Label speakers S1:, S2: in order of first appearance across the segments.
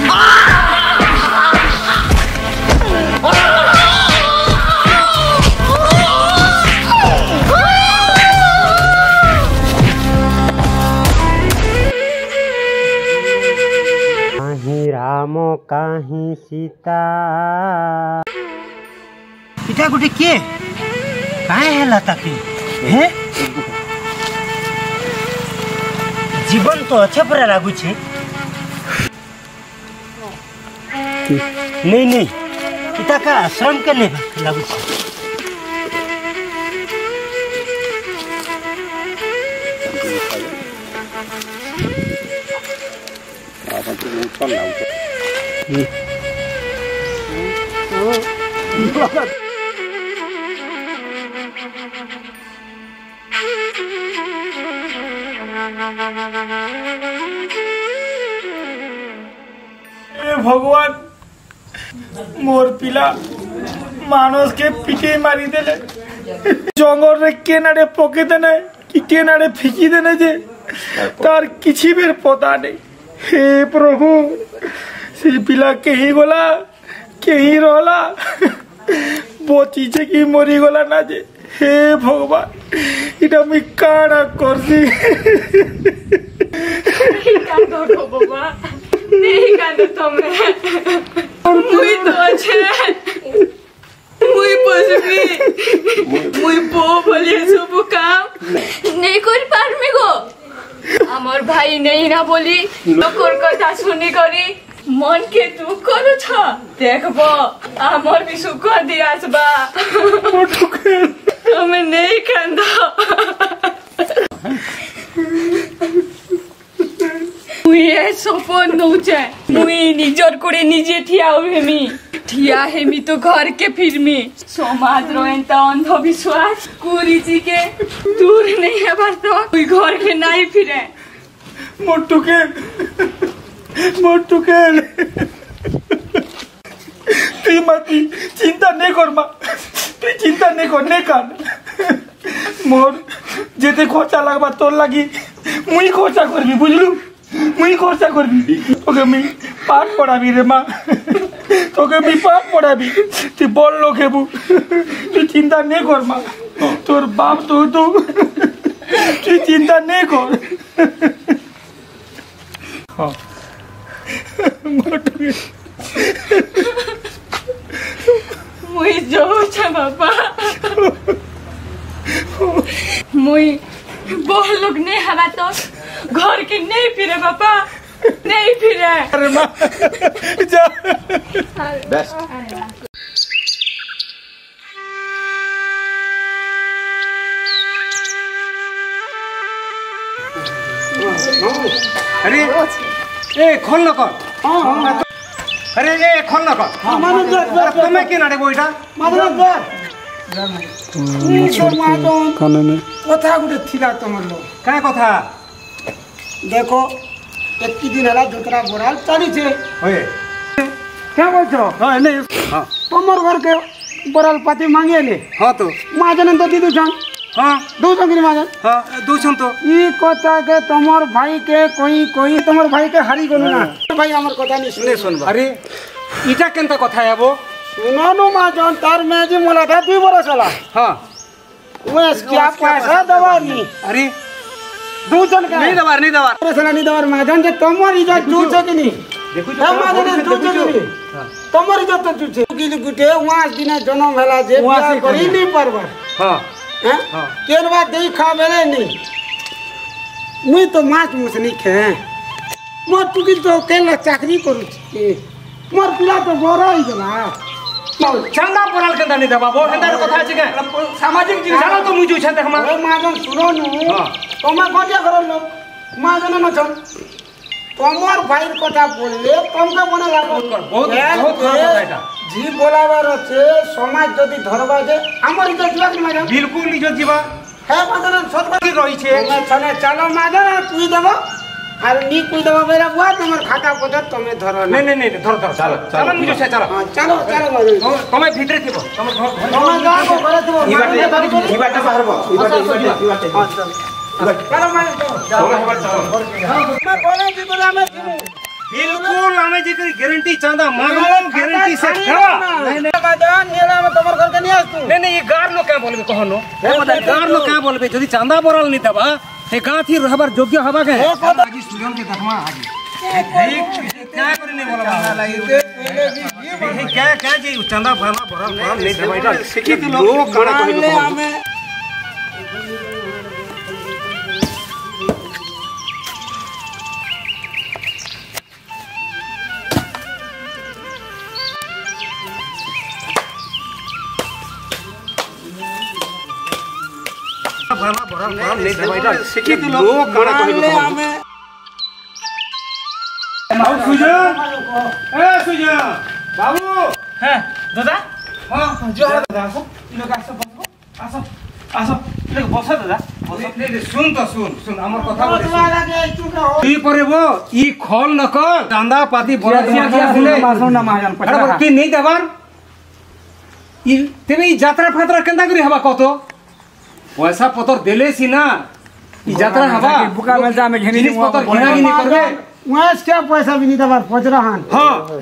S1: कहीं राम कहीं सीता इटा गुटे किए काहे हैला ताकि हैं जीवन तो अच्छे पर लागू छे नहीं नहीं इटा का आश्रम के नहीं लागू छे
S2: भगवान मोर पिला मानस के पिटे मारी देले जंगल रे केनाडे पके देने कि केनाडे फिकी देने जे तार किछि बेर पता नहीं। हे प्रभु से पिला कहीं गला कहीं रहला बची छे कि मरी गला ना जे। हे भगवान इटा मी काना करसी
S3: कांदो बाबा नहीं कांदो तमे मुई तो আছে मुई पसबी मुई बो बोले सब काम नहीं कर पारमी गो আমার ভাই নেই না বলি লোকর কথা শুনি করি মন কে দুঃখ করছ দেখবো আমার বি সুখ দি আসবা তুমি নেই কান্দ মুই এ সপন নউছে মুই নিজর করে নিজে ঠিয়া হেমি তো ঘর के फिरमी समाज रो एंता अंधविश्वास कुरीची के दूर नहीं है बस तो कोई घर के नहीं फिरे
S2: मोटू के तुई माती चिंता नहीं कर मा तुई चिंता नहीं कर नहीं कान मोर जेते खर्चा लागबा तोर लागी मुई खर्चा करबी बुझलु मुई खर्चा करबी ओके मी पाठ पढ़ाबी रे माँ তোকে আমি পাঠ পড়াবি তুই বল লোক হেবু তুই চিন্তা নেই কর মা তোর বাপ তো তুই চিন্তা নেই কর
S3: মুই যাওছে বাবা মুই বহু লোক নেই হবা তো घर के नहीं फिरे बाबा नहीं फिरे
S2: अरे माँ जा
S4: बेस्ट
S1: अरे ए खोल न कर अरे ए खोल न कर तुम्हें के नाडे बोइटा
S5: कथा गुटे थिला तमर लो
S1: काय कथा
S5: देखो एक दिन हला दूसरा बोराल चली छे
S1: ओए
S5: क्या बोल छो
S1: हां नहीं हां
S5: तमर घर के बोराल पाती मांगे ले
S1: हां तो
S5: माजन तो दीदू छन
S1: हां
S5: दो संगिनी माजन
S1: हां दो छन तो
S5: ई कथा के तमर भाई के कोई तमर भाई के हारी गनु ना भाई हमर कथा नहीं सुनबा
S1: अरे इटा केनता कथा है वो
S5: सुनो नु माजन तार में जी मोला था 2 बरस होला
S1: हां
S5: वो क्या पैसा दवानी
S1: अरे
S5: दो जन का
S1: नहीं दवार
S5: पैसा नहीं दवार माजन जे तमर इज्जत जू छ कि नहीं
S1: देखो
S5: तो माजन जू छ कि नहीं तमर इज्जत जू छ गिल गुटे वहां दिन जन्म हला जे बियाह करी नहीं परबा
S1: हां
S5: हां केन बात देई खाबेले नहीं मुई तो माछ मुसनी खे मोर टुकी तो केला चाकरी करू छी मोर पिला तो बोरा ही गला
S1: चंदा पोराल केनता नहीं दबा वो केनता कथा अछि के सामाजिक जिनिस जानो तो मुजु छ देख मा
S5: ए माजन सुनो नु
S1: हां
S5: तमा कोटिया करो लोग माजन न छन तमर भाई कथा बोलले तमके मने लागो
S1: बहुत कथा एटा
S5: जी बोलाबार छे समाज जदी धरबा जे हमर इज्जत जीवा कि माजन
S1: बिल्कुल इज्जत जीवा
S5: है माजन सतबाकी
S1: रही छे
S5: चले चलो माजन कुई देबो আর নি কই দেবা মেরা বুয়া তোমার খাতা পত্র তুমি ধরো
S1: नहीं धर चलो चलो मुझे से चलो
S5: চলো
S1: তুমি ভিতরে থিবো তুমি
S5: তোমার গাও করে দেবো
S1: ইবাটা বাহারবো
S5: চলো মানে চলো চলো मैं बोले जी बोला मैं
S1: बिल्कुल हमें जे गारंटी चांदा मांगो गारंटी से देवा
S5: नहीं महाजन नेला में तमर घर के नहीं आस तू
S1: नहीं ये गार लो क्या बोलबे कहनो गार लो क्या बोलबे यदि चांदा बरल नहीं देबा हे गां थी रहबर योग्य हवा के आगे सुजन के देखमा आगे क्या करे नहीं बोलबा क्या जी चांदा भरना बरल नहीं देबा सिखी तू लोग काड़ा कहबे हमें नहीं देबा सिखी तू लोग काड़ा कहबे हमें सुजन ए सुजन बाबू
S2: হ্যাঁ দাদা
S1: हां
S2: जो है दादा आसो लोग आसो आसो आसो लोग बसो दादा
S1: नहीं सुन तो सुन हमर कथा बोले
S5: तुम्हारा के चुप रहो
S1: ई परबो ई खोल न कर चांदा पाती बड़ा दिले
S2: मासो ना महाजन
S1: अरे तू नहीं देबार ई तेरे ई यात्रा फात्रा केंदा करी हवा कतो पैसा पतर देले सी ना ई यात्रा हवा
S2: बुका में जा में घेनी
S1: जिनिस पतर घिना गिनी करबे
S5: वहां क्या पैसा भी नहीं दबार पहुंच रहा है
S1: हां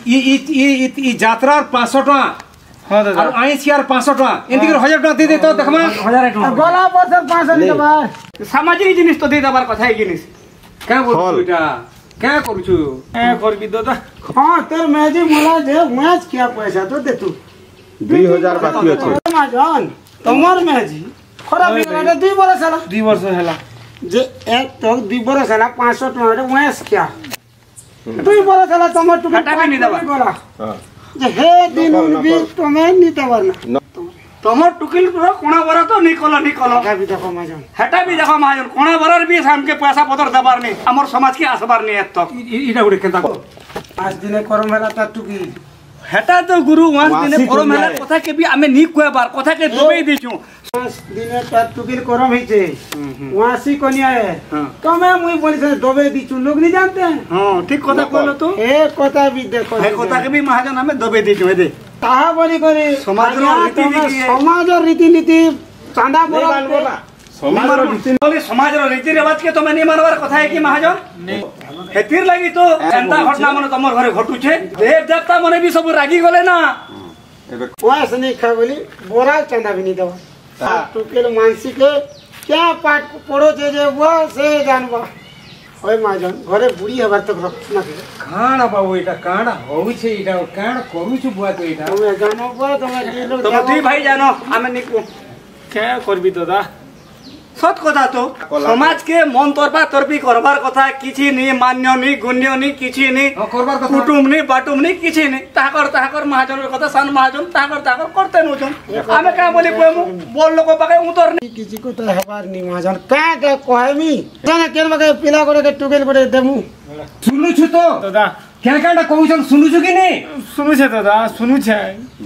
S1: ई यात्रा 500 टका
S2: हां दादा
S1: और आइस यार 500 टका एंती 1000 टका दे दे तो देखमा
S2: 1000 टका
S5: गोला पर सर 500 नहीं दबार
S2: सामाजिक जिनिस तो दे दबार কথা এই জিনিস
S1: क्या बोलछु इटा क्या करूछु
S2: ए करबी दादा
S5: हां तेर मैजी मोला दे मैच क्या पैसा तो दे तू
S4: 2000 बाकी अछि
S5: महाजन तमर मैजी खराब बिगड़ा 2 बरस हला
S2: 2 वर्ष हैला
S5: जे एक तो 2 बरस हला 500 टका मैच क्या 2 बरस हला तमर टू
S2: हटा भी नहीं दबा
S4: हां
S5: जे हे दिन भी तुम्हें नहीं दबार ना
S2: तमर टुकिल कोणा बरा तो निकल
S5: क्या भी देखो महाजन
S2: हेटा भी देखो महाजन कोणा बरार भी हमके पैसा पतर दबार नहीं हमर समाज के आसबार नहीं एत तक
S1: इटा गुडे केंता
S5: आज दिने करम हला ता टुकी
S2: हेटा तो गुरु वास दिने परम हैला কথা के भी हमें नी कहबार কথা के दुबई दिछु
S5: दिने ता टुकिल करम हिचे वासी कोनिया है तमे मुई बोली से दोबे दिचु लोग नहीं जानते हैं
S2: हां ठीक কথা कहलो तो
S5: ए कथा भी देखो
S2: हे কথা के भी महाजन हमें दुबई दिछु दे
S5: ताहा बोली करे
S2: समाज रो रीति
S5: समाज और रीति नीति चांदा बोला
S2: समाज रो रीति रिवाज के तमे नहीं मानवार কথা है कि महाजन हेतिर लगी तो जनता घटना मन तमर घरे घटू छे देव देवता मने भी सब रागी गले ना
S5: वास नहीं खा बोली बोरा चांदा भी नहीं दवा टुकिल मानसी के क्या पाठ पढ़ो जे वो से जानवा ओए महाजन घरे बुढ़ी हबार तक रख ना
S1: काणा बाबू इटा काणा होई छे इटा काणा करूछु बुआ तो इटा
S5: तुम जानो पर तुम लोग
S2: तुम दुई भाई जानो हमें निको क्या करबी दादा सत कथा तो समाज के मन तरफा तरफी करबार कथा किछि नहीं मान्य नहीं गुण्य नहीं किछि नहीं
S1: करबार कथा
S2: कुटुम नहीं बाटुम नहीं किछि नहीं ताकर महाजन कथा सान महाजन ताकर करते नोचम हमें का बोली कोमु बोल लोग पाके उतर नहीं
S5: किसी को तो हबार नहीं महाजन का कहमी जाने केन बगे पिला करे के टुकेल करे देमु
S1: सुनु छु तो
S2: दादा
S1: क्या कांडा कहू सुनु छु कि नहीं
S2: सुनु छे दादा सुनु छे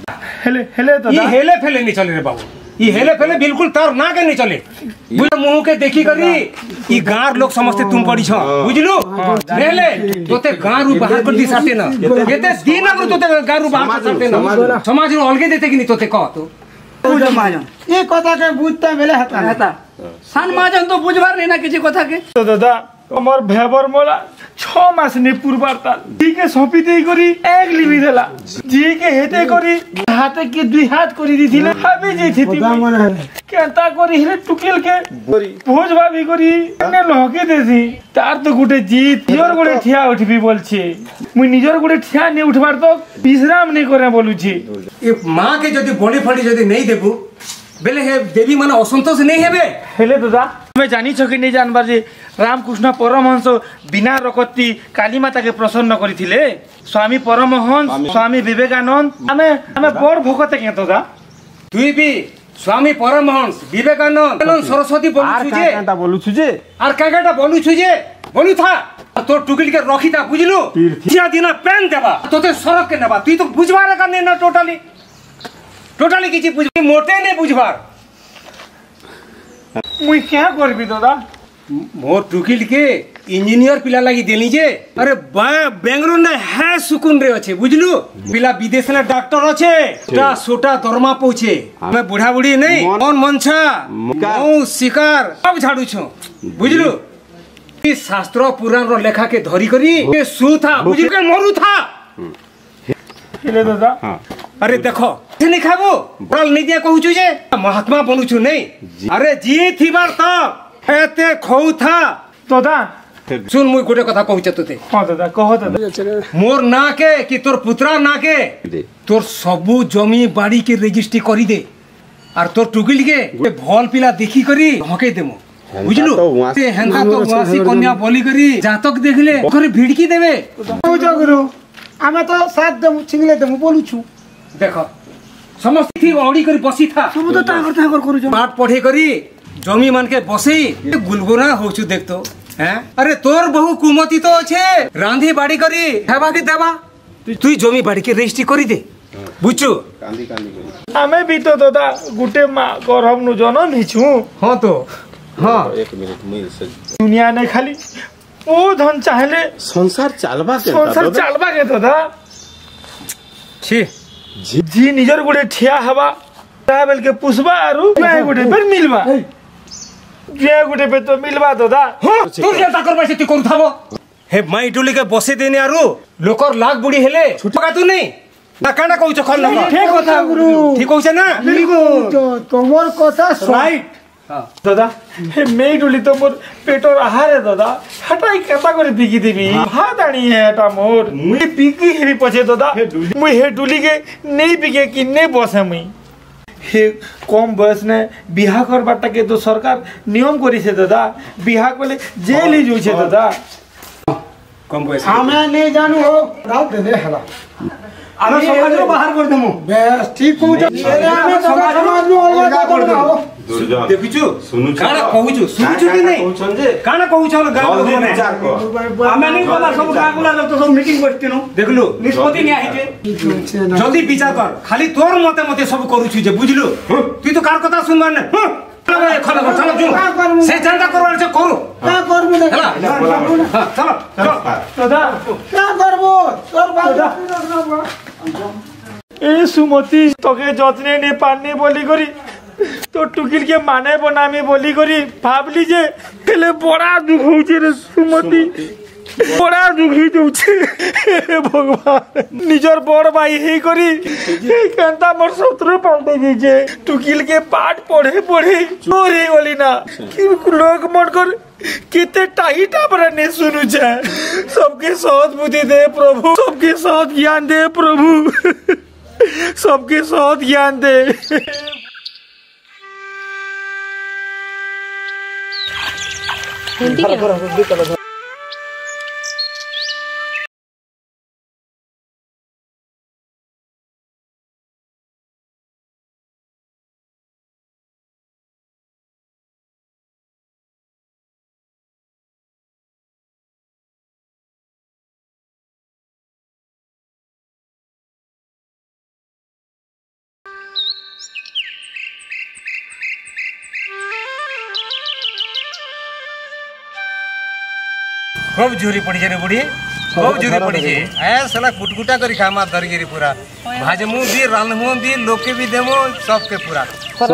S2: हेले दादा
S1: ये हेले फेले नहीं चले रे बाबू ये हेले फेले बिल्कुल तार ना के नहीं चले बुझ मुंह के देखी करी ई गार लोग समझते तुम पड़ी छ बुझलु हेले तोते गार रु बाहर कर दी साथे ना एते दिन अगर तोते गार रु बाहर कर साथे ना समाज रो अलगे देते कि नहीं तोते कह तो
S2: बुझ महाजन
S5: ये कथा के बुझता बेले हता
S2: सान महाजन तो बुझबार नहीं ना किसी कथा के तो दादा আমার ভেবর মোলা 6 মাস নি পূর্বারতা দিকে সপি দেই করি এক লিবি দেলা জিকে হেতে করি হাতে কি দুই হাত করি দিছিলে ভাবি যেতি কেনতা করি হে টুকেল কে ভোজ ভাবি করি নে লহকে দেছি তার তো গুটে জিত নিজর গুটে ঠিয়া উঠবি বলছে মুই নিজর গুটে ঠিয়া নি উঠবার তো বিশ্রাম নি করে বলুছি
S1: ए मां के जदी बॉडी फडी जदी नहीं देबू बेले हे देवी माने असंतोष नहीं हेबे
S2: हेले दादा তুমি জানিছ কি नहीं जानबार जे रामकृष्ण परमहंस बिना रकती काली माता के प्रसन्न करिथिले स्वामी परमहंस स्वामी विवेकानंद हमें बड़ भगत के दादा
S1: तुई भी स्वामी परमहंस विवेकानंद सरस्वती बोलु छु जे आर काकाटा बोलु छु जे बोलु था तो टुकिल के रखी था बुझलु जिया दिना पेन देबा तोते सड़क के नेबा तुई तो बुझबार का नहीं ना टोटली किछि बुझ मोटे नहीं बुझबार
S2: मुई क्या करबी दादा
S1: मोर टुकिल के इंजीनियर पिला लगी देली जे अरे बेंगलुरु ने है सुकुन रे अच्छे बुझलु पिला विदेश ने डॉक्टर अच्छे छोटा दरमा पहुंचे मैं बुढ़ा बुढ़ी नहीं मन मनछा मौ शिकार सब झाड़ू छो बुझलु शास्त्र पुराण रो लेखा के धरी करी ये सु था बुझी के मरु था
S2: हेले दादा
S1: अरे देखो से नहीं खाबो बल नहीं दिया कहू छु जे महात्मा बनू छु नहीं अरे जी थीबार तो एते खौ था
S2: दादा
S1: सुन मुई गोटे कथा कहू तते
S2: हां दादा कहो दादा
S1: मोर ना के कि तोर पुत्रा ना के तोर सबु जमी बाड़ी के रजिस्ट्री करी दे और तोर टुकिल के भल पिला देखी करी हके देमो बुझलु ते हेंदा तो वासी कन्या बोली करी जातक देखले ओकरे भिड़की देबे
S5: हो जा गुरु आमे तो साथ देमु छिंगले देमु बोलु छु
S1: देखो समस्त थी औड़ी करी बसी था
S5: सब तो ताकर करू जो
S1: पाठ पढ़े करी जमी मान के बसी गुलगुना होछु देख तो हैं अरे तोर बहु कुमती तो छे रांधी बाड़ी करी हेबा के देबा तू जमी बाड़ी के रजिस्ट्री करी दे बुझछु
S4: कांदी कांदी
S2: आमे भी तो दादा गुटे मां गौरव नु जन्म हिछु
S1: हां तो हां
S4: एक मिनट मुई
S2: दुनिया ने खाली ओ धन चाहले
S4: संसार चालबा के
S2: संसार चालबा के दादा
S1: छी
S2: जी निजर गुटे ठिया हवा ट्रैवल के पुष्पा आरु मैं गुटे पर मिलवा जे गुटे पे तो मिलवा दादा
S1: हां तू जे ता करबा से तू करू थाबो हे माई डुली के बसे देने आरु लोकर लाग बुड़ी हेले छुटका तू नहीं ना काना कहू छ खल ना
S5: ठीक कथा गुरु
S1: ठीक कहू छ ना
S5: बिल्कुल तो तोमर कथा
S1: राइट
S2: दादा हे मेई डुली तो मोर पेटर आहारे दादा हटाई कता करे बिकी देबी भात आनी है हटा मोर मुई बिकी हेबी पछे दादा मुई हे डुली के नहीं बिके कि नहीं बसे मुई हे कम बयस ने बिहा करबाटा के तो सरकार नियम करी से दादा बिहा कोले जेल ही जोई छे दादा
S1: कम बयस
S5: हमें नहीं जानू हो गाँव दे दे हला
S1: आमे समाज रो बाहर कर देमु
S5: बेस ठीक कहू मेरे आमे समाज नु अलगा कर दो
S4: दुर्जन
S1: देखिछु
S4: सुनु
S1: काना कहू छु सुनु छु कि नहीं काना कहू छ गाँव
S4: जल्दी
S1: में
S4: विचार कर
S1: आमे नहीं बोला सब गाँव गुला तो सब मीटिंग बसते नो देखलु निष्पत्ति नहीं आइजे जल्दी विचार कर खाली तोर मते मते सब करू छु जे बुझलु तू तो कार कथा सुनबार ने चलो चलो चलो जो से जनता करवार से करू
S5: का करबो
S1: हला हां चलो चलो
S2: दादा
S5: का करबो तोर बात
S2: ए सुमति तके जतने ने पानी बोली करी तो टुकिल के माने बनामी बोली करी भाबली जे हेले बड़ा दुख होचे रे सुमति बड़ा दुखी दउछे हे भगवान निजर बड़ भाई हे करी हे केंता मोर शत्रु पालते दीजे टुकिल के पाठ पढ़े पढ़े चोरी होली ना कि लोग मन कर किते टाइटा पर ने सुनु छे सबके साथ बुद्धि दे प्रभु सबके साथ ज्ञान दे प्रभु सबके साथ ज्ञान दे
S1: खूब झूरी पड़ी जे रे बुढ़ी खूब झूरी पड़ी जे ए साला कुटकुटा करी खामा दरगिरी पूरा भाजमु भी रानमु भी लोग के भी देमो सबके पूरा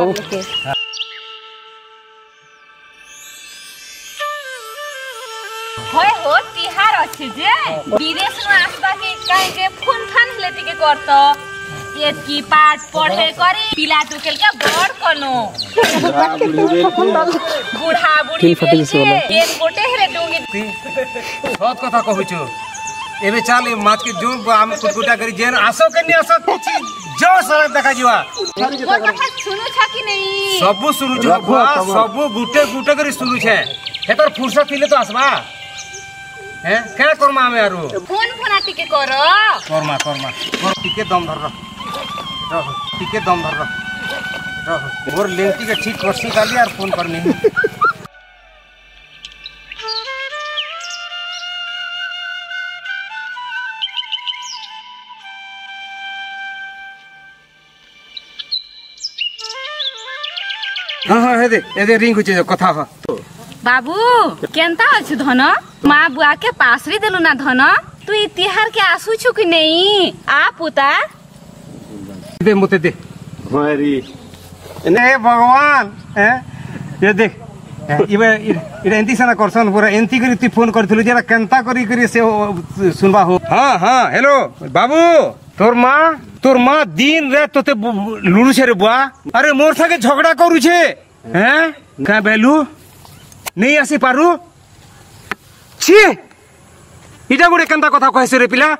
S3: होय हो तिहार अछि जे विदेश में आसबा के काहे के फोन फान लेती के करतो ये की पाठ पढ़े करी पिला टुकेल के बड़ कनो बूढ़ा बूढ़ी एक गोटे हेरे डूंगी
S1: बहुत कथा कहू छु एबे चल माछ के जो हम कुटकुटा करी जेन आसो के नहीं आसो किछि जो सड़क देखा जीवा
S3: मोर कथा सुनु छ कि नहीं
S1: सब सुनु छ बुआ सब गुटे गुटे करी सुनु छे हेतर फुर्सत थिले तो आसबा हैं क्या करमा हमें आरो
S3: फोन फोना टिके करो
S1: करमा कर टिके दम धर रह टिके दम धर रह मोर लेंटी के ठीक करसी काली यार फोन करनी हाँ हे दे रिंग होचे कथा ह
S3: बाबू केनता अछि धन माँ बुआ के पासरी देलु ना धन तू तिहार के आसु छु कि नहीं आ पुता
S1: दे मुते दे
S4: हमारी
S1: ने भगवान हैं ये देख इबे इडा एंती सना करसन पूरा एंती करी तू फोन करथिलु जेला केनता करी से सुनबा हो। हां हां हेलो बाबू तोर माँ दिन रात तोते लुलु छे रे बुआ। अरे मोर सागे झगड़ा करू छे हैं का बेलू नहीं आसी पारू छी इटा गुडे केनता कथा कहसे रे पिला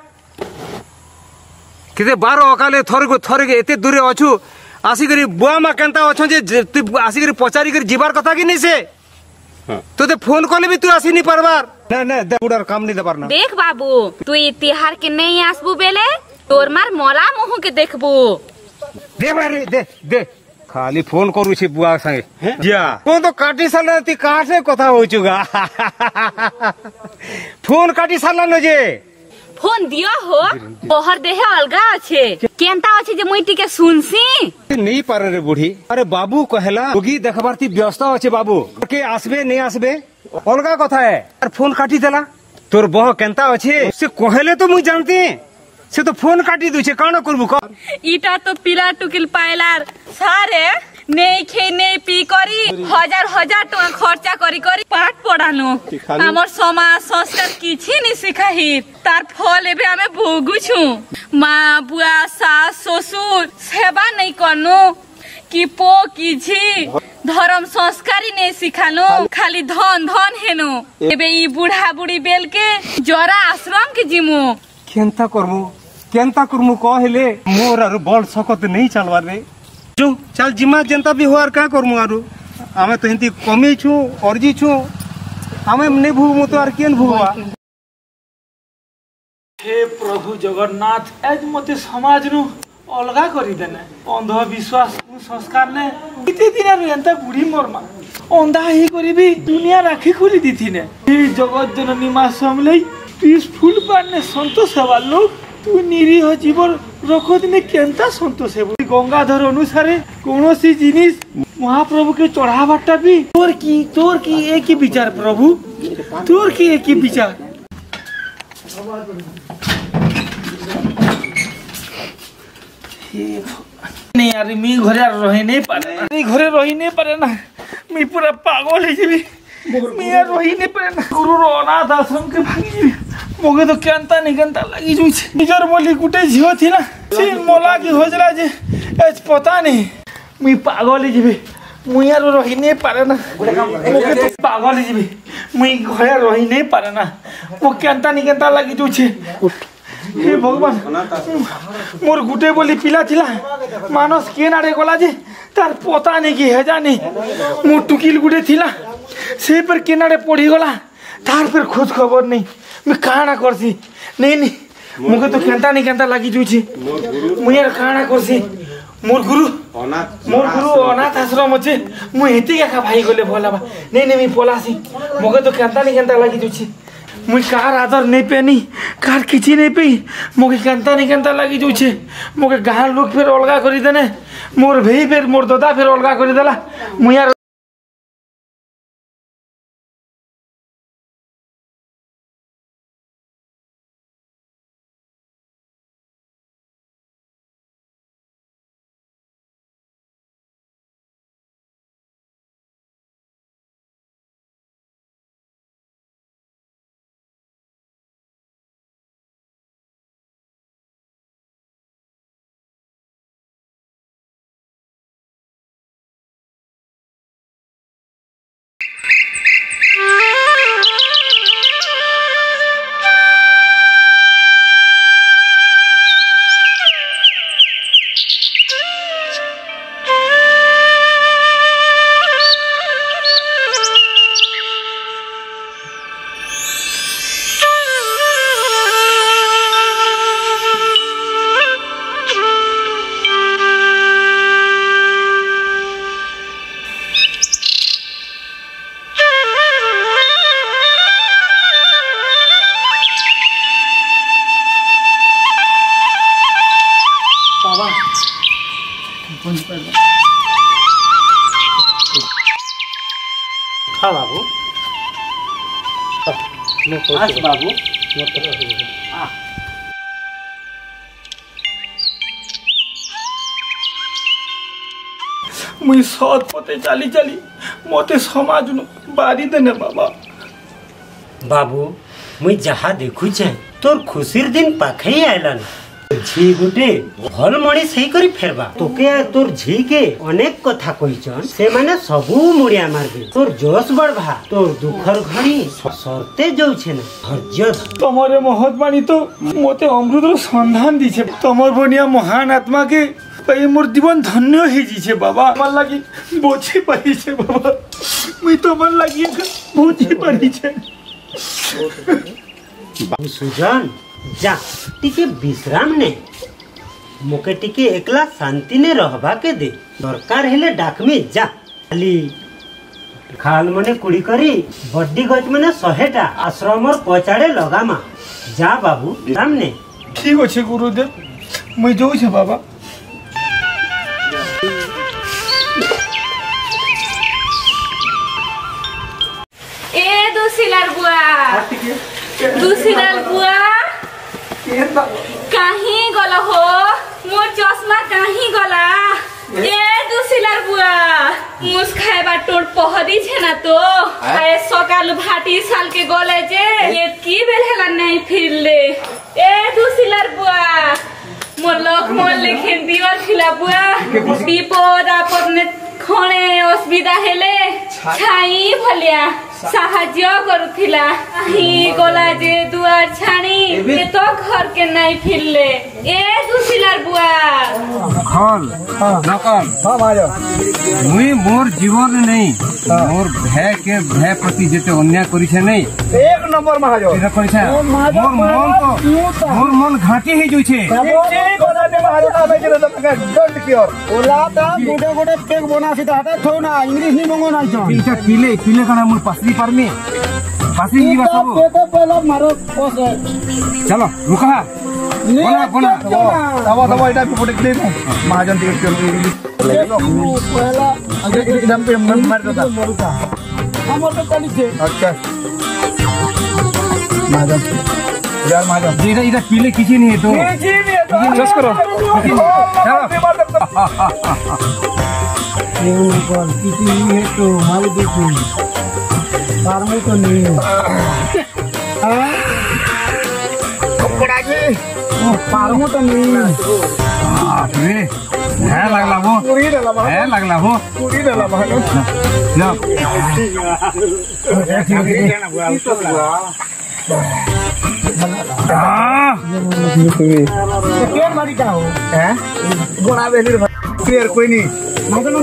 S1: किते बारो अकाले थरे के एते दूरे अछु आसिकरी बुआ मा केनता अछ जे तू आसिकरी पचारी कर जीवार कथा कि नहीं से तोते फोन करले भी तू आसी नहीं परबार ना दे बुडार काम नहीं दे पारना।
S3: देख बाबू तू इतिहार के नहीं आसबू बेले तोर मार मोला मुह के देखबू
S1: दे बारे दे खाली फोन करू छी बुआ संगे जिया फोन तो काटी साला ती कासे कथा होचुगा फोन काटी साला न जे
S3: फोन दियो हो तोहर देह अलगा अच्छे केनता अच्छे जे मुई टिके सुनसी
S1: नहीं पारे रे बूढ़ी। अरे बाबू कहला होगी देखबार ती व्यस्त अच्छे बाबू के आसबे नहीं आसबे अलगा कथा है। और फोन काटी देला तोर बह केनता अच्छे से कहले तो मुई जानती से तो फोन काटी दूचे काना करबू का
S3: इटा तो पिला टुकिल पाइलार सारे नहीं खे नहीं पी करी हजार टका खर्चा करी पाठ पढ़ानो हमर समाज संस्कार किछि नहीं सिखाही तार फल एबे हमें भोगु छु माँ बुआ सास ससुर सेवा नहीं करनो कि पो किछि धर्म संस्कारी नहीं सिखानो खाली धन हेनो एबे ई बूढ़ा बूढ़ी बेल के जरा आश्रम के जिमु
S1: केनता करमु कहले मोर आरु बल सकत नहीं चलवार रे जो चल जिमा जनता भी होर का करमु आरु हमें तो हिंती कमी छु अर्जी छु हमें नहीं भूमु तो आर केन भूवा।
S2: हे प्रभु जगन्नाथ आज मते समाज नु अलगा करी देने अंधविश्वास संस्कार ने इते दिन रे एंता बुढ़ी मोर मा अंधा ही करी भी दुनिया राखी खोली दी थी ने हे जगत जननी मा समलै पीसफुल पाने संतोष हवा लोग तू निरीह जीवन रखो दिने केनता संतोष है गंगाधर अनुसारे कोनोसी जिनिस महाप्रभु के चढ़ावाटा भी तोर की एक ही विचार प्रभु तोर की एक ही विचार नहीं यार मी घरे रही नहीं पारे ना मी पूरा पागल है जीवी मी यार रही नहीं पारे ना गुरु रो अनाथ आश्रम के भागी जीवी मोगे तो केनता निकनता लगी जुई निजर मोली गुटे झियो थी ना सी मोला की होजला जे एज पता नहीं मी पागल है जीवी मुई यार रही नहीं पारे ना मोगे तो पागल है जीवी मुई घरे रही नहीं पारे ना मो केनता निकनता लगी जुई हे भगवान मोर गुटे बोली पिला थिला मानस के नाडे गला जे तार पता नहीं कि हेजा नहीं मोर टुकिल गुटे थिला से पर के नाडे पड़ी गला तार पर खोज खबर नहीं मैं काना करसी नहीं मुके तो केनता लागी जुची मु यार काना करसी मोर गुरु अनाथ आश्रम अच्छे मु हेती का भाई गले भला बा नहीं मी पलासी मुके तो केनता लागी जुची मुई कार आदर नहीं पेनी कार किसी नहीं पी मोके केनता लगी जुछे मोके गाँव लोग फिर अलगा करी देने मोर भाई फिर मोर दादा फिर अलगा करी देला मुई यार
S5: हाँ बाबू आस बाबू
S2: मुई सत पते चली चली मते समाज नु बारी देने बाबा।
S6: बाबू मुई जहा देखुचे तोर खुशीर दिन पाखे आइलान। झी गुटे भल मणिस हेई करी फेरबा तोके तोर झी के अनेक कथा कहिचन से माने सबू मुड़िया मारबे तोर जोश बढ़बा तोर दुखर घड़ी सरते जाउछे ना धैर्य
S2: तमरे महत्वाणी तो मते अमृतर संधान दिछे तमर बनिया महान आत्मा के पई मोर जीवन धन्य हे जिछे बाबा। मन लागी बोझी पड़ी छे बाबा मुई तो मन लागी बोझी पड़ी छे।
S6: सुजन जा टिके विश्राम ने मोके टिके एकला शांति ने रहबा के दे दरकार हेले डाक में जा खाली खाल मने कुड़ी करी बड्डी गज मने 100टा आश्रम पचाड़े लगामा जा बाबू विश्राम ने।
S2: ठीक अच्छे गुरुदेव मुई जाऊ छे बाबा।
S3: ए दुसिलार बुआ कहीं गला हो मोर चश्मा कहीं गला। ए दुसिलार बुआ मुस खाएबा टोर पहरी छे ना तो आए सकाल भाटी साल के गले जे ये की बेलहेला नहीं फिरले। ए दुसिलार बुआ मोर लोक मोर लेखिन दीवार खिला बुआ विपद आपद ने खणे असुविधा हेले छाई भलिया साहाଯ୍ୟ କରୁଥିଲା ହିଁ ଗଲା ଯେ ଦୁଆर ଛାଣି ଏ ତ घर के नहीं फिरले। ए दुसिलार बुआ
S1: खल नकल हां भाई मुई मोर जीवन नहीं मोर भय के भय प्रति जेते अन्याय करी छे नहीं
S2: एक नंबर महाजो
S1: इरा करी छे मोर मन घाटी हे जोई छे
S2: ठीक हो जाते महाजो का बेचे तो डोंट क्योर ओला ता गोटे गोटे पेग बना सीधा हटा थो ना इंग्लिश नहीं मंगो ना छ
S1: इटा पीले कना मोर पासरी पारमी पासरी जीवा सब
S2: तो पहला मारो कोस
S1: चलो रुका बोला
S2: दबा इटा गोटे क्ले महाजन टिकट क्योर पहला आगे एकदम पे मार देता हमर तो चली छे। अच्छा महाजन यार महाजन
S1: इधर पीले किसी नहीं है तो
S2: जस करो किसी नहीं है तो मालूम देखो पारमु तो नहीं है कपड़ा के पारमु तो नहीं
S1: है लगला हो
S2: पूरी डाला महाजन क्या मारी का हो हैं गोड़ा बेली क्लियर कोई नहीं महाजन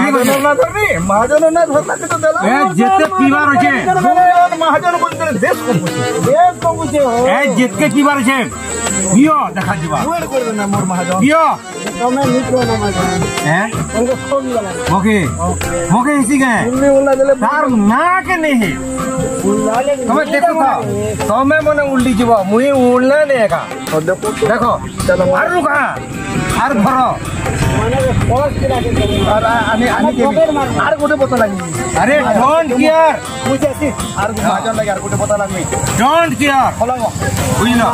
S2: ना धरना के तो देला
S1: ए जेते पीवार छे
S2: महाजन बोलते देश को पूछे हो
S1: ए जेते पीवार छे पियो देखा जीवा
S2: वेट कर देना मोर महाजन
S1: पियो
S2: तमे निकलो ना महाजन
S1: हैं
S2: उनको खोल वाला
S1: ओके इसी का
S2: उनने उल्ला देले
S1: तार ना के नहीं है
S2: उल्ला ले
S1: तमे देखो था तमे मने उल्टी जीवा मुई उल्ला ने का देखो
S2: चलो
S1: आर रुका आर भरो
S2: माने पॉज किरा के और आने के आर गोटे पता लगी
S1: अरे डोंट केयर
S2: मुझे ऐसी आर महाजन लगे आर गोटे पता लगी
S1: डोंट केयर
S2: खोलो
S1: बुझलो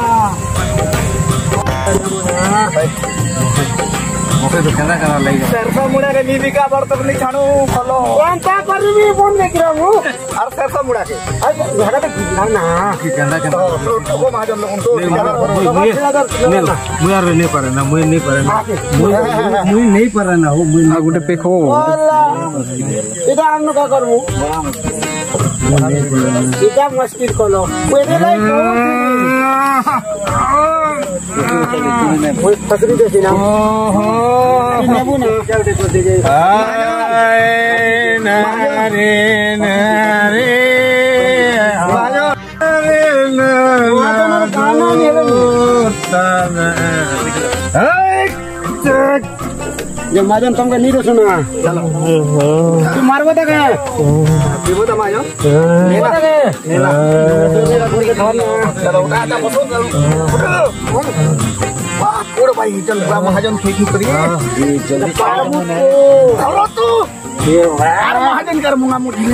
S1: ओके तो केना करा लई
S2: सरसा मुड़ा के नीबी का बार तक नहीं छाणो खोलो कोनता करबी फोन देख रहा हूं और सरसा मुड़ा के घर पे ना
S1: कि केना
S2: को महाजन लोगन तो
S1: मुई यार नहीं पारे ना मुई नहीं पारे ना मुई नहीं पारे ना हो मुई ना गुटे पेखो
S2: इदा अन्नु का करबो इदा मुश्किल कोलो कोई कोई पकड़ी देसी ना नेबू ना क्या देखो देगे
S1: ना रे
S2: गाना ये महाजन तुमका नहीं तो सुना चलो तू मारबो तक है देबो त महाजन लेला लेला चलो उठा बसो वाह भाई चल महाजन खेती करिए जल्दी चलो तू यार महाजन कर मुंगा मुठी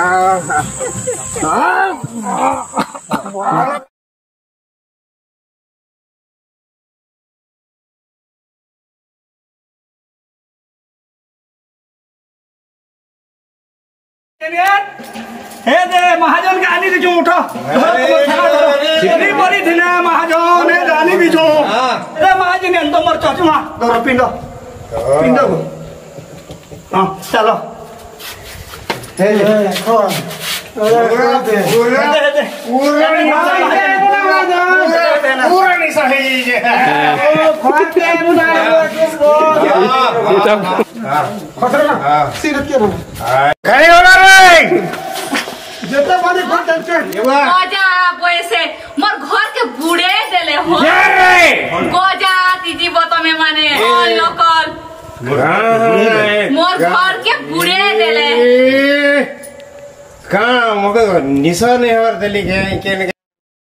S2: हां हे दे महाजन के आनी जो उठो नहीं पड़ी थी ना महाजन हे आनी भी जो ए महाजन ने अंदर मर चचमा धरो पिंडो पिंडो हां चलो हे खो पूरा नहीं सही जे खाते खतरा सिरत के खड़े हो रे जते पानी फट टेंशन
S3: गोजा पैसे मोर घर के बुड़े देले हो गोजा तीजी बतो में माने ऑन लोकल मोर घर के बुड़े देले
S1: का मगे निशा ने हर देली के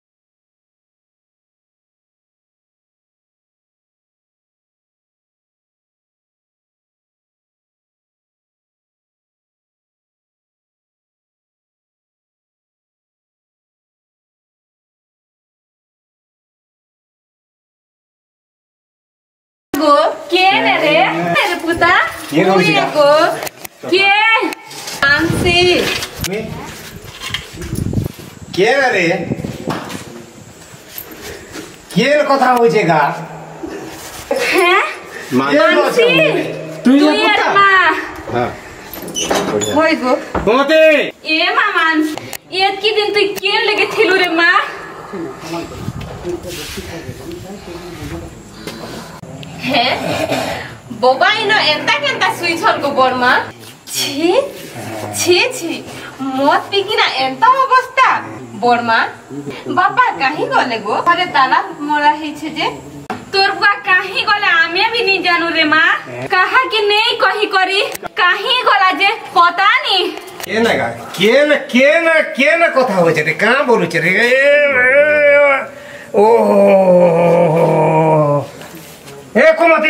S3: गो के रे तेरे पुता मुई गो के आंसी
S1: के रे के কথা হইছে গা
S3: हैं आंसी
S1: তুই
S3: ये मा
S1: हां
S3: होय गो
S1: कोते
S3: ए मामान ये की दिन तू के लगे थिलु रे मा है बोबा इनो एंता केंता सुइछल को बर्मा छी छी छी मत पिकिना एंता अवस्था बर्मा बापा काहे गले गो अरे ताला मोरा ही छे जे तोर बुआ काहे गले आमे भी नहीं जानू रे मां कहा कि नहीं कही करी काहे गला जे पता नहीं
S1: के ना কথা হইছে রে का बोलुছে রে ओ ए कोमती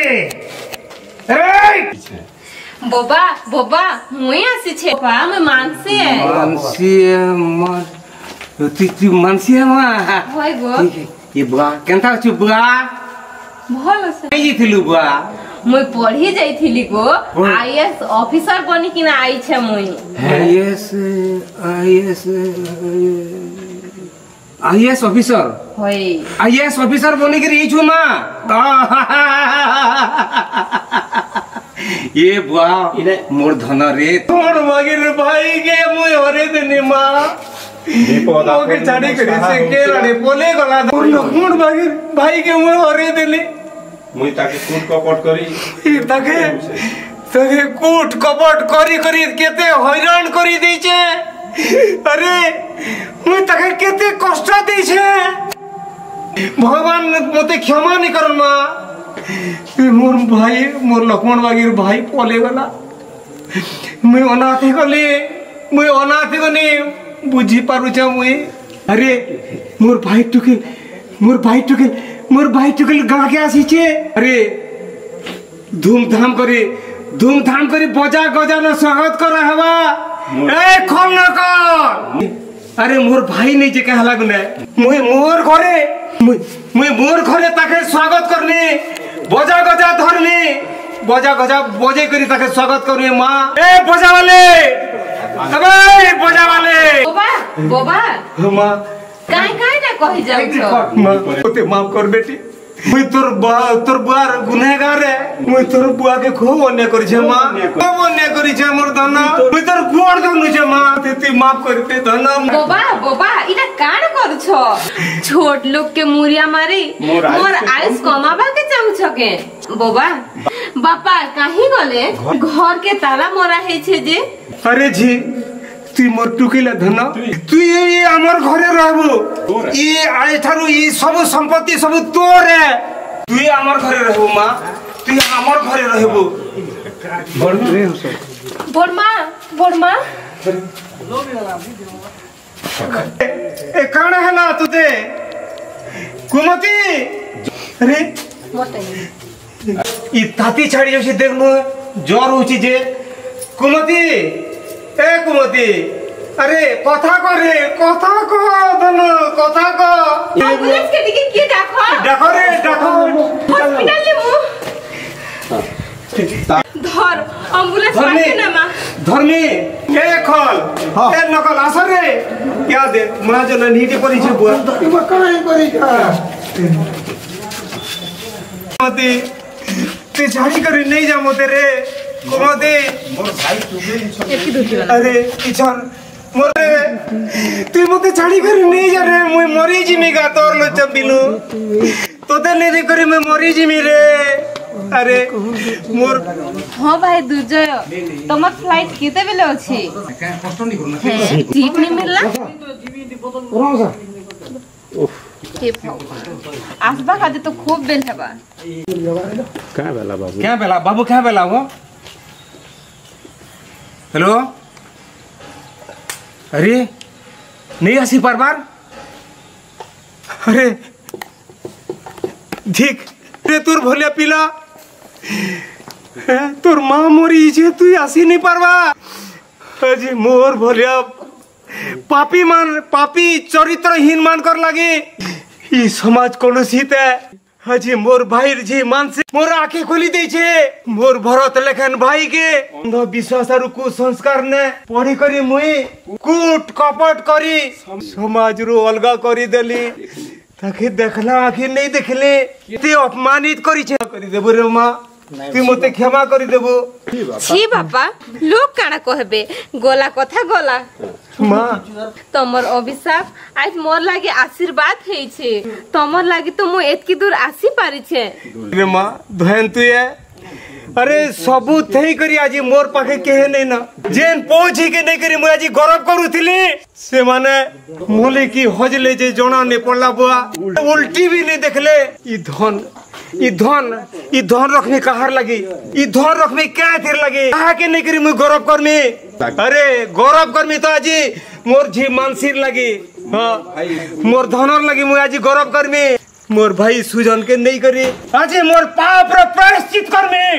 S1: ए
S3: बोबा बोबा मुई आसी छे पा मैं मानसी है
S1: तू मानसी है मा
S3: होय गो
S1: ये बुआ केनता छु बुआ
S3: भलो से
S1: आई थिलु बुआ
S3: मुई पढ़ी जाइथिली गो आईएएस ऑफिसर बनी कि ना आई छे मुई
S1: आईएएस ऑफिसर
S3: होय
S1: आईएएस ऑफिसर बनी के रही छु मा ये बुआ मोर धन रे तोड़ मगिर भाई के मुई हरे देनी मा ओके छाड़ी करे से के रे बोले गला मोर लखुण मगिर भाई के मुई हरे देली
S4: मुई ताके कूट कपट करी
S1: ताके कूट कपट करी करी केते हैरान करी दै छे अरे मुई ताके केते कष्ट दै छे भगवान मते क्षमा नहीं करन मा मोर भाई मोर लक्ष्मण बागीर भाई पले गला मुई अनाथ गनी बुझी पारु छ मुई अरे मोर भाई टुकिल गाँ के आसी छे अरे धूमधाम करी बजा गजा न स्वागत करा हवा ए खोल न कर अरे मोर भाई नहीं जे कहला गुने मुई मोर घरे ताके स्वागत करने बजा गजा धरने बजा गजा बजे करी ताके स्वागत करने मां ए बजा वाले अबे बजा वाले
S3: बोबा
S1: मां
S3: काई ना कहि जाउ छो
S1: मां ओते माफ कर बेटी मुई तोर बुआर गुनहगार है मुई तोर बुआ के खूब अन्याय करी छे मां खूब अन्याय करी छे मोर धन मुई तोर गोड़ धनु छे मां ते माफ करते धन
S3: बोबा इटा कान कर छो छोट लोग के मुरिया मारी मोर आयुष कमाबा के चाहू छके बोबा बापा काहे गले घर के ताला मोरा हे छे जे
S1: अरे जी तू मोर टुकिला धन तू ये हमर घरे रहबो ये आइ थारु ई सब संपत्ति सब तोर है तू ये हमर घरे रहबो मां तू हमर घरे रहबो
S3: बोरमा
S1: ए काना है ना तुते कुमती अरे ई ताती छाड़ी जैसे देखनो ज्वर होची जे कुमती ए कुमती अरे कथा को धन कथा को
S3: एम्बुलेंस के दिखे के देखो
S1: देखो रे देखो
S3: हॉस्पिटल ले मु धर एम्बुलेंस
S1: धर्मी
S3: पाके ना मां
S1: धर्मी ए खल ए नकल आसर रे क्या दे मुना जन नीति परी छे बुआ
S5: तुम कहां परी का
S1: मते ते झाड़ी कर नहीं जा मोते रे कोमते मोर भाई तुगे अरे किछन मोरे तू मते झाड़ी कर नहीं जा रे मुई मरी जिमी गा तोर लो चबिलु तोते नहीं करे मैं मरी जिमी रे अरे मोर
S3: हां भाई दुर्जय तमर फ्लाइट केते बेले अछि सीट नहीं मिलला आसबा खाते तो खूब बेल हेबा
S1: क्या बेला वो हेलो अरे नहीं आसी बार अरे ठीक रे तोर भलिया पिला तोर माँ मोरी छे तू आसी नहीं पारबा अजी मोर भलिया पापी चरित्रहीन मान कर लगे ई समाज कलुषित है हजी मोर भाई जी मानसे मोर आंखें खोली दे छे मोर भरत लेखन भाई के अंधविश्वास और कुसंस्कार ने पढ़ी करी मुई कूट कपट करी समाज रो अलगा करी देली ताकि देखला आखिर नहीं देखले ते अपमानित करी छे करी देबो रे मां तू मते क्षमा करी देबो
S3: छी बापा लोग काना कहबे गोला कथा गोला
S1: मां
S3: तमर अभिशाप आज मोर लागे आशीर्वाद हेई छे तमर लागे तो मु एतकी दूर आसी पारी छे
S1: रे मां धन तू है अरे सबू थई करी आज मोर पाखे केहे नहीं ना जेन पहुंची के नहीं करी मु आज गौरव करूथिली से माने मोले की हजले जे जोना ने पड़ला बुआ उल्टी भी नहीं देखले ई धन रखने कहार लगी ई धन रखने क्या थिर लगी कहा के नहीं करी मु गौरव करमी अरे गौरव करमी तो आज मोर जी मानसिर लगी हां मोर धनर लगी मु आज गौरव करमी मोर भाई सुजन के नहीं करी आज मोर पाप रो प्रायश्चित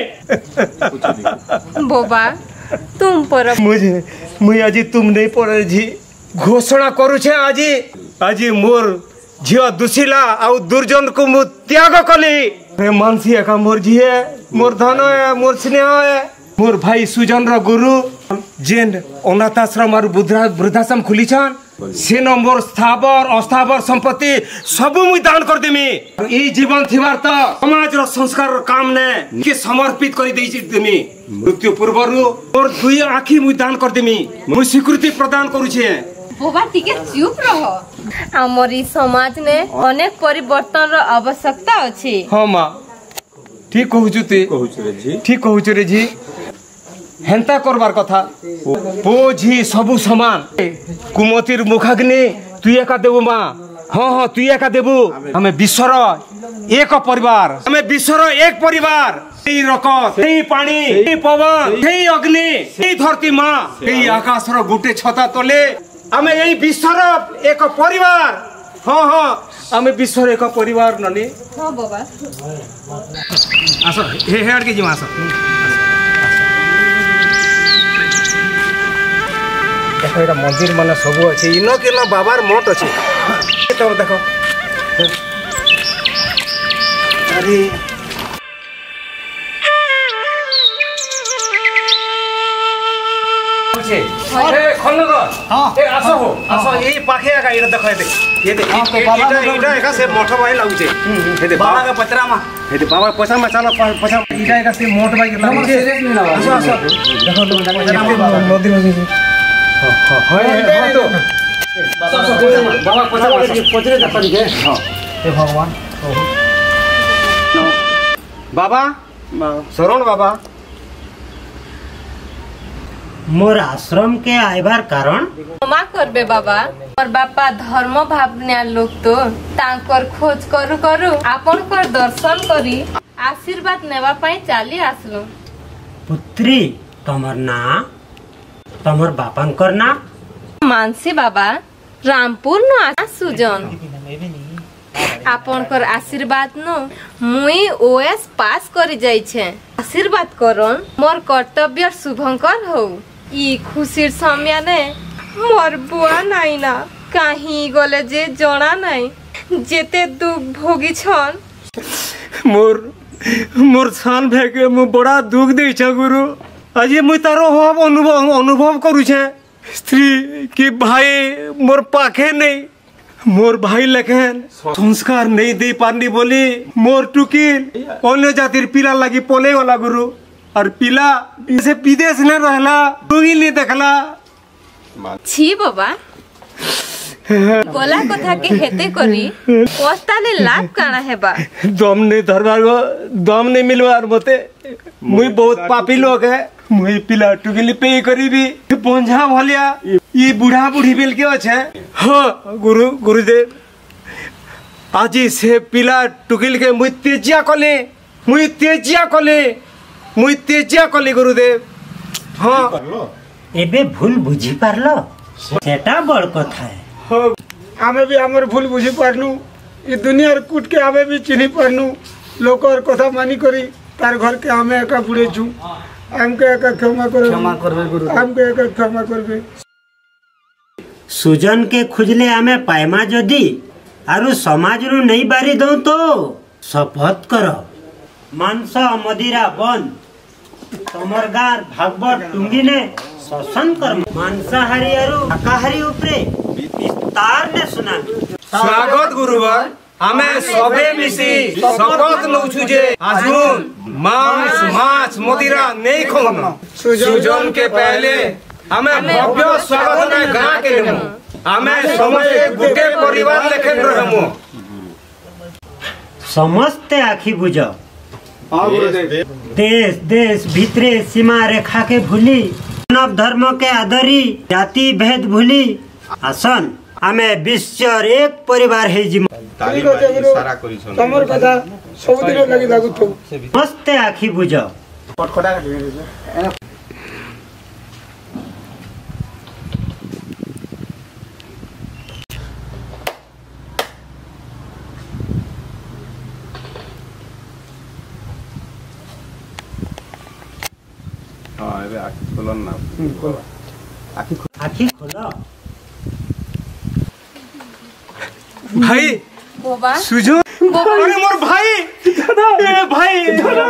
S1: करमी
S3: बोबा तुम पर
S1: मुझे आज तुम नहीं पड़े जी घोषणा करू छे आज मोर झियो दुशिला आउ दुर्जन को मु त्याग कली मानसी एका मोर जी है मोर धन है मोर स्नेह है मोर भाई सुजन रो गुरु जेन अनाथाश्रम और वृद्धाश्रम खुली छन से मोर स्थावर अस्थावर संपत्ति सब मुई दान कर देमी ई जीवन थिबार त समाज रो संस्कार काम ने के समर्पित कर देई छी देमी मृत्यु पूर्व मोर दुई आँखी मुई दान कर देमी मुई स्वीकृति प्रदान करू छे
S3: बोबा टिके चुप रहो हमरी समाज ने अनेक परिवर्तन रो आवश्यकता अछि
S1: हां मां ठीक कहूछु ती ठीक कहूछु रे जी हेंता करबार कथा पो झी सबु समान कुमतिर मुखाग्नि तू एका देबु मां हां तू एका देबु हमें विश्वर एक परिवार हमें विश्वर एक परिवार এই রকত এই পানি এই পবন এই অগ্নি এই ধরती মা এই আকাশর গুটে ছতা তলে আমি এই বিশ্বর এক পরিবার হ্যাঁ আমি বিশ্বর এক পরিবার ননি
S3: हां बाबा
S1: আসো হে হে আড়কে জিমা আসো देखो এটা मंदिर মানে সবু আছে ইনো কেন বাবার মঠ আছে এটা দেখো আরে ए खन्नगर हां ए आसो ए पाखे आगा इरा देखो ये दे इटा एका से मोठ भाई लागुचे हे दे बाबा का पत्रा मा हे दे बाबा पैसा मा चलो पैसा इटा एका से मोठ भाई लागुचे आसो देखो नदी नदी हां तो बाबा पैसा पचरे दखा दिखे हां हे भगवान बाबा शरण बाबा
S6: मोर आश्रम के आइबार कारण
S3: क्षमा करबे बाबा मोर बापा धर्म भावना लोक तो तांकर खोज करू करू आपन कर दर्शन करी आशीर्वाद नेवा पई चाली आसलो
S6: पुत्री तमर ना तमर बापांकर ना
S3: मानसी बाबा रामपुर न सुजन आपन कर आशीर्वाद न मुई ओएस पास करी जाई छे आशीर्वाद करन मोर कर्तव्य शुभंकर हो ई खुशीर समय ने मोर बुआ नाई ना कहीं गले जे जना नाई जेते दुख भोगी छन
S1: मोर मोर सान भाई के मु बड़ा दुख दे गुरु आज मुई तार अभाव अनुभव करुछे स्त्री कि भाई मोर पाखे नहीं मोर भाई लेखेन संस्कार नहीं दे पारनी बोली मोर टुकिल अन्य जातिर पिला लगी पले वाला गुरु और पिला से विदेश ने रहला टुकिल नहीं देखला
S3: छी बाबा गोला कथा के हेते करी पस्ताले लाभ काना हेबा
S1: दम नहीं धरबार दम नहीं मिलवार मते मुई बहुत पापी लोग है मुई पिला टुकिल पे करीबी पंझा भलिया ये बूढ़ा बूढ़ी बिल के अच्छे हाँ गुरुदेव आज से पिला टुकिल के मुई तेजिया कले गुरुदेव हाँ
S6: एबे भूल बुझी पारलो सेटा बड़ कथा है
S5: हाँ आमे भी हमर भूल बुझी पारनु ये दुनिया कूट के आमे भी चिन्ही पारनु लोक कथा मानी करी तार घर के आमे एका बुढ़े छु हमके एका क्षमा करबे गुरु हमके एका क्षमा करबे
S6: सुजन के खुजले आमे पायमा जदी आरु समाज नु नहीं बारी दो तो शपथ करो मांस मदिरा बंद तमर गार भागवत टुंगी ने शासन कर मांसाहारी आरु शाकाहारी उपरे विस्तार ने सुना
S1: स्वागत गुरुवर हमें सबे मिसी शपथ लउछु जे आजुन मांस माछ मदिरा नहीं खाऊं सुजन के पहले हमें भव्य स्वागत में गा के लेमु हमें समस्त गुटे परिवार लेखन रहमु
S6: समस्त आखी बुझो देश देश भीतरे सीमा रेखा के भूली मानव धर्म के आदरी जाति भेद भूली आसन आमे विश्वर एक परिवार है जी
S4: सारा करी
S5: तमर कथा सब दिन लगी लागु तो
S6: मस्त आखी बुझो
S5: पटखड़ा
S4: हां एबे आखि खोलन ना
S6: आखी खोलो
S1: भाई
S3: बाबा
S1: सुजो अरे मोर भाई दादा ए भाई दादा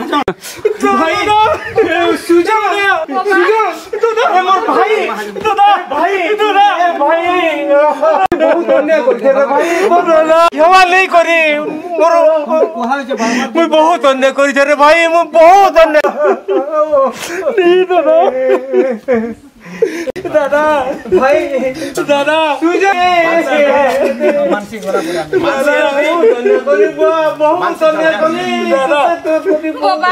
S1: भाई सुजो दादा मोर भाई दादा भाई बहुत अन्याय करते रे भाई दादा क्षमा नहीं करी मोर मैं बहुत अन्याय करी रे भाई मैं बहुत अन्याय नहीं दादा भाई दादा सुजो मानसिक वाला बहुत अन्याय करी
S3: बाबा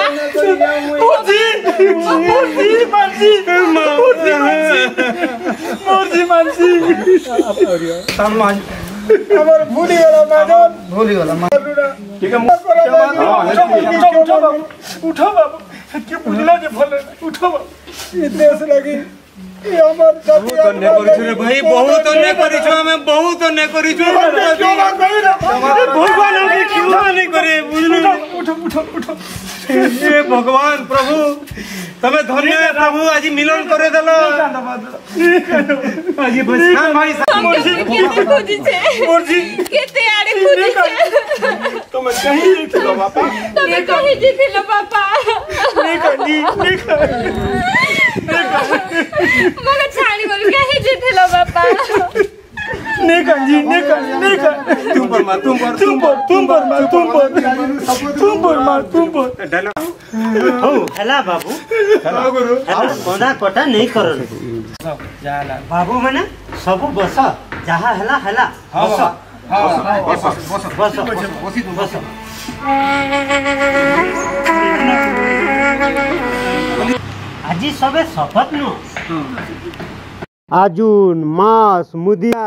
S5: हमर भूली वाला माजन
S1: ठीक है
S2: उठो बाबू के बुझला जे भले उठो बाबू
S5: इतने से लगी ये हमर जाति
S1: अन्याय करी रे भाई बहुत अन्याय करी छु हमें बहुत अन्याय करी छु भगवान के क्षमा नहीं करे बुझलो
S2: उठो
S1: हे भगवान प्रभु तमे धन्य है प्रभु आज मिलन करे देलो आज बस भाई
S3: केते खोजी छे
S1: मोरजी
S3: केते आड़े खोजी छे
S4: तुम कहीं नहीं थे बापा
S3: तमे कहि दिथिलो पापा मगर छाणी बोल कहि दिथिलो पापा
S1: तुम पर
S6: हो हला बाबू
S1: हेलो गुरु
S6: और कोना कोटा नहीं करो जाला बाबू माने सब बस जहा हला हला बस আজি सबे शपथ न
S5: आजुन मास मुदिया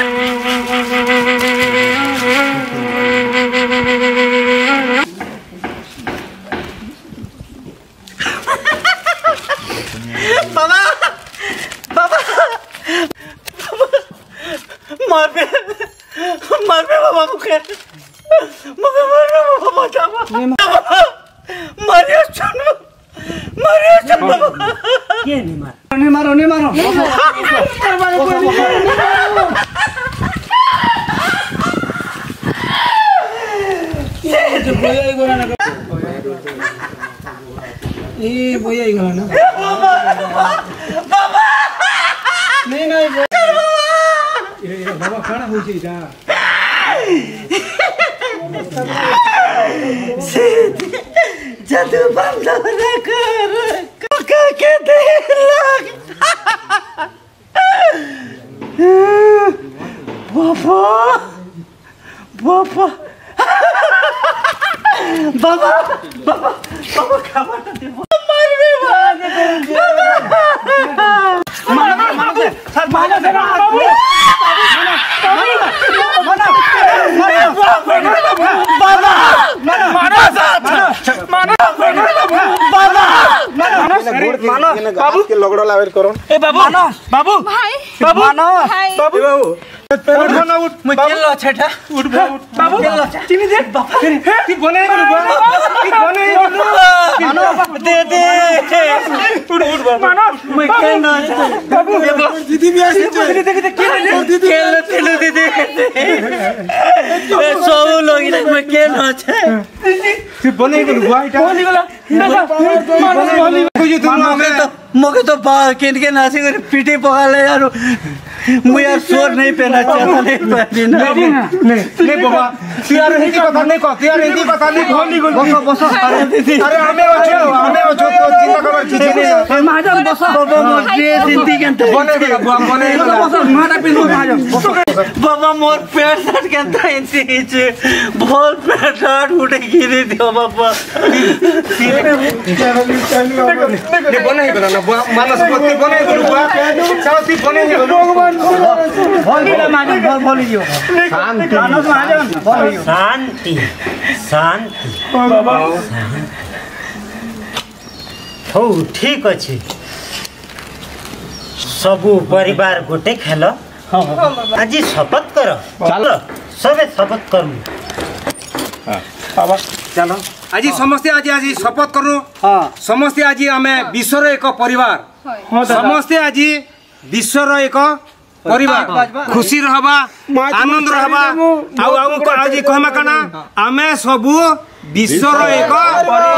S1: बाबा मारबे बाबा मुखे मारबे बाबा बचावा मारिया चलो
S6: के नहीं मार
S5: नहीं मारो ये भैया ही गला ना नहीं नहीं बाबा खाना हो छी जा
S6: जादू बंद न कर के दे लग बाबा बाबा बाबा बाबा बाबा खावा दे मरने वाले मानो से सर मानो से बाबू
S4: बाबू के लगड़ो लावेर करो
S2: ए बाबू बाबू
S3: भाई
S2: बाबू
S3: भाई
S2: बाबू उठ ना उठ मैं खेल लो छठा उठ बाबू खेल लो चिनी दे बाबा ती बने ती बने मानो दे दे उठ उठ मानो मैं खेल ना बाबू दीदी भी आसी दीदी खेल दीदी सब लोग मैं खेल ना छे ती बने गुआ इटा बोली गला मगे तो केन के नासी कर पीटे पकाले यार मैं यार स्वर नहीं पहना चाहता नहीं बाबा यार हिंदी कथा नहीं कह यार हिंदी कथा नहीं गोली बसो बसो अरे दीदी अरे हमें तो चिंता कर चीज नहीं महाजन बसो बाबा मुझे हिंदी के बने बसो मारा पिन महाजन बाबा मोर पेट सट के अंदर हिंदी बोल पेट सट उठे गिरी दियो बाबा
S1: ने बने गला ना मानस पति बने गलुआ साथी बने भगवान
S6: शांति शांति हो ठीक अच्छे सबू परिवार गोटे खेल आज शपथ कर चलो सबे शपथ करूँ
S1: चलो आज समस्ते आज शपथ करूँ समस्ते आज आम विश्वर एक परिवार समस्ते आज विश्वर एक परिवार खुशी रहबा आनंद रहबा आज कहमा कना आमे सबू विश्वर एक